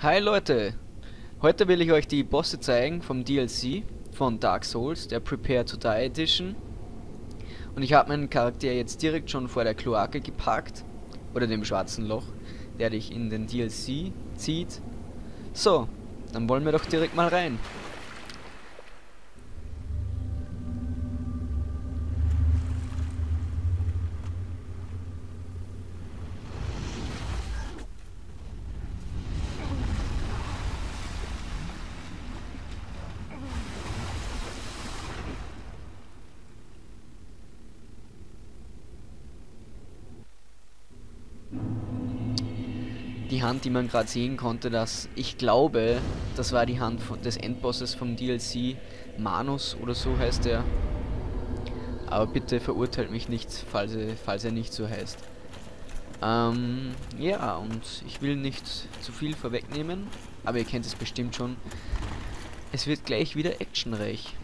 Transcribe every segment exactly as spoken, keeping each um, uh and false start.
Hi Leute! Heute will ich euch die Bosse zeigen vom D L C von Dark Souls, der Prepare to Die Edition. Und ich habe meinen Charakter jetzt direkt schon vor der Kloake geparkt, oder dem schwarzen Loch, der dich in den D L C zieht. So, dann wollen wir doch direkt mal rein. Die Hand, die man gerade sehen konnte, dass ich glaube, das war die Hand von, des Endbosses vom D L C, Manus oder so heißt er. Aber bitte verurteilt mich nicht, falls er, falls er nicht so heißt. Ähm, ja, und ich will nicht zu viel vorwegnehmen, aber ihr kennt es bestimmt schon. Es wird gleich wieder actionreich.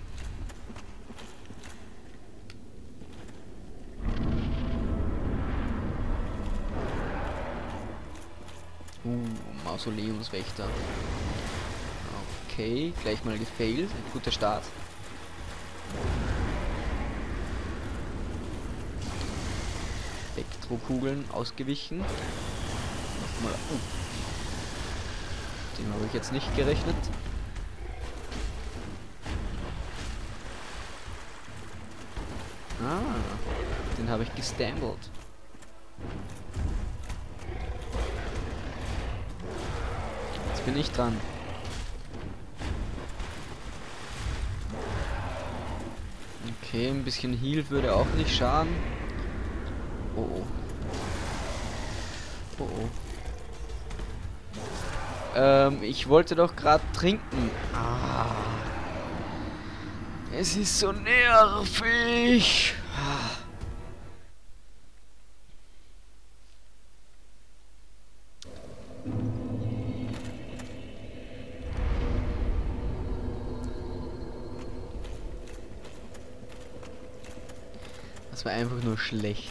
Uh, Mausoleumswächter. Okay, gleich mal gefailt. Ein guter Start. Elektrokugeln ausgewichen. Nochmal. Uh. Den habe ich jetzt nicht gerechnet. Ah, den habe ich gestambelt. Jetzt bin ich dran. Okay, ein bisschen Heal würde auch nicht schaden. Oh oh. Oh oh. Ähm, ich wollte doch gerade trinken. Ah. Es ist so nervig. Ah. Das war einfach nur schlecht.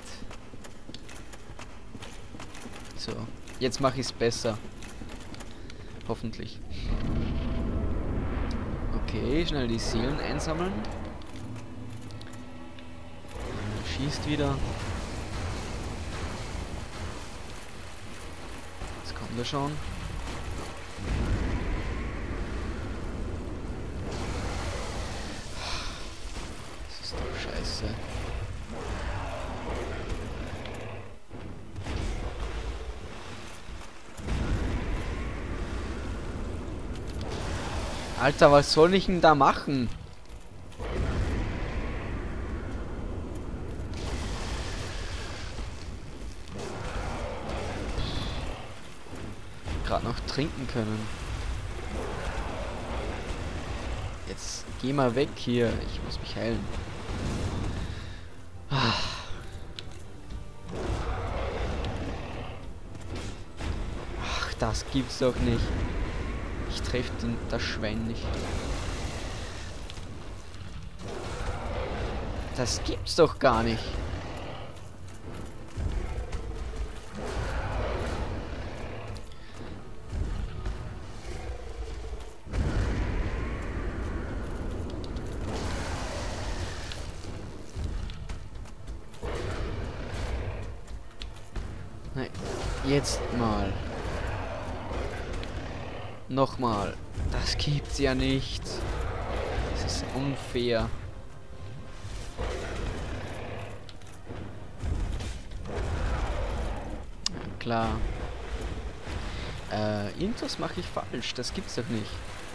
So, jetzt mache ich es besser. Hoffentlich. Okay, schnell die Seelen einsammeln. Schießt wieder. Jetzt kommt er schon. Das ist doch scheiße. Alter, was soll ich denn da machen? Gerade noch trinken können. Jetzt geh mal weg hier. Ich muss mich heilen. Ach, das gibt's doch nicht. Ich treffe das Schwein nicht. Das gibt's doch gar nicht. Nein, jetzt mal. Nochmal. Das gibt's ja nicht. Das ist unfair. Klar. Äh, irgendwas mache ich falsch. Das gibt's doch nicht.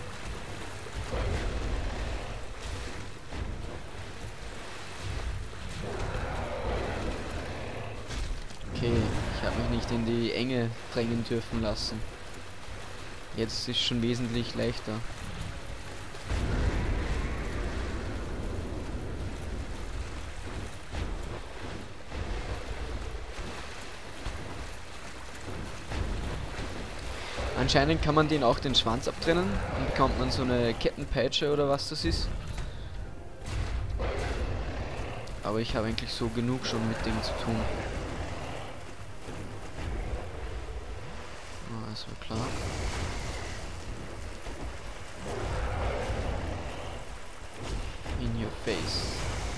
Okay, ich habe mich nicht in die Enge drängen dürfen lassen. Jetzt ist schon wesentlich leichter. Anscheinend kann man den auch den Schwanz abtrennen. Dann bekommt man so eine Kettenpeitsche oder was das ist. Aber ich habe eigentlich so genug schon mit dem zu tun. Ah, das war klar. Face.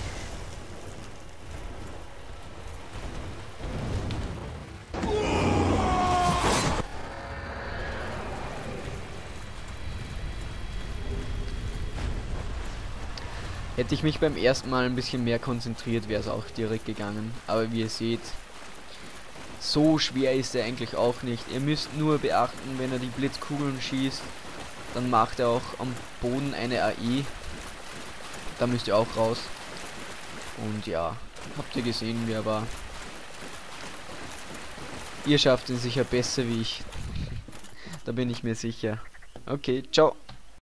Hätte ich mich beim ersten Mal ein bisschen mehr konzentriert, wäre es auch direkt gegangen. Aber wie ihr seht, so schwer ist er eigentlich auch nicht. Ihr müsst nur beachten, wenn er die Blitzkugeln schießt, dann macht er auch am Boden eine A E. Da müsst ihr auch raus. Und ja, habt ihr gesehen, wie er war. Ihr schafft ihn sicher besser wie ich. Da bin ich mir sicher. Okay, ciao.